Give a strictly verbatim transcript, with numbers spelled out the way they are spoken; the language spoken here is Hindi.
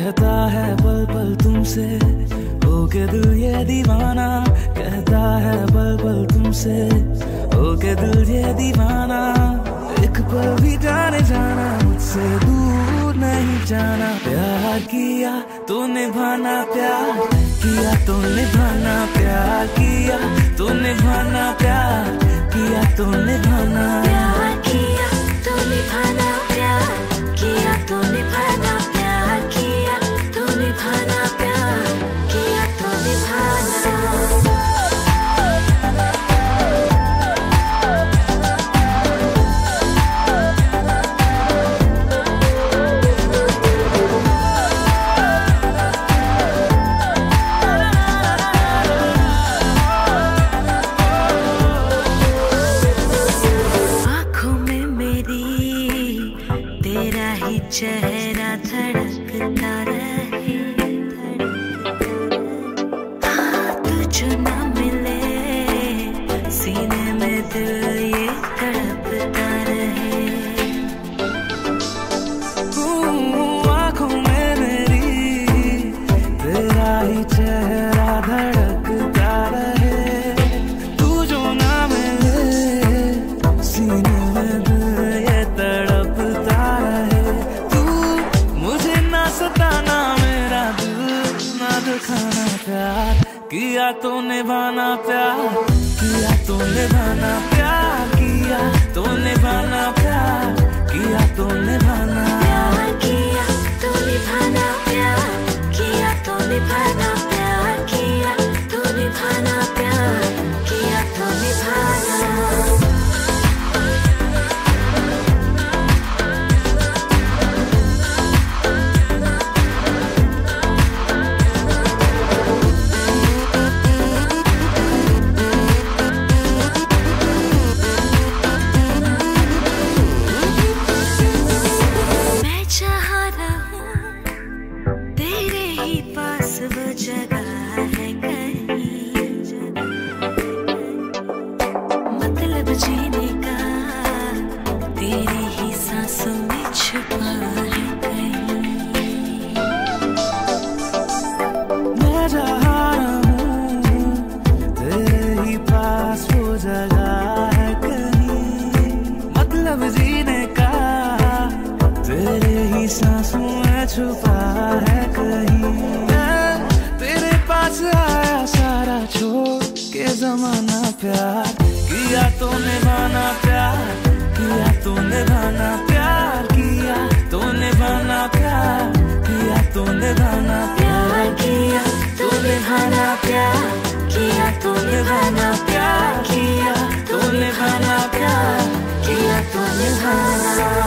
कहता है पल पल तुमसे होके दिल ये दीवाना, कहता है पल पल तुमसे होके दिल ये दीवाना। एक पल भी जाने जाना मुझसे दूर नहीं जाना। प्यार किया तो निभाना, प्यार किया तो निभाना, प्यार किया तो निभाना, प्यार किया तो निभाना, प्यार किया तो निभाना, प्यार किया तो निभाना, प्यार किया तो निभाना, प्यार किया तो निभाना। चेहरा धड़कता रहे, हाथ जो ना मिले सीने में दिल ये तड़पता रहे। आँखों में मेरी तेरा ही चेहरा धड़कता रहे, तू जो ना मिले सीने में दिल ये तड़पता रहे। सताना मेरा दिल ना दिखाना, प्यार किया तो निभाना, प्यार किया तो निभाना, प्यार किया तो निभाना, प्यार किया तो निभाना, प्यार किया तो निभाना, प्यार किया तो निभाना, प्यार किया तो निभाना, प्यार किया तो निभाना। वो जगह है कहीं, मतलब जीने का तेरी ही सांसों में छुपा है कहीं। मैं जहाँ रहूं तेरे ही पास वो जगह है कहीं, मतलब जीने का तेरे ही सांसों में छुपा है कहीं। आया सारा छोड़ के जमाना, प्यार किया तो निभाना, प्यार किया तो निभाना, प्यार किया तो निभाना, प्यार किया तो निभाना, प्यार किया तो निभाना, प्यार किया तो निभाना, प्यार किया तो निभाना, प्यार किया तो निभाना।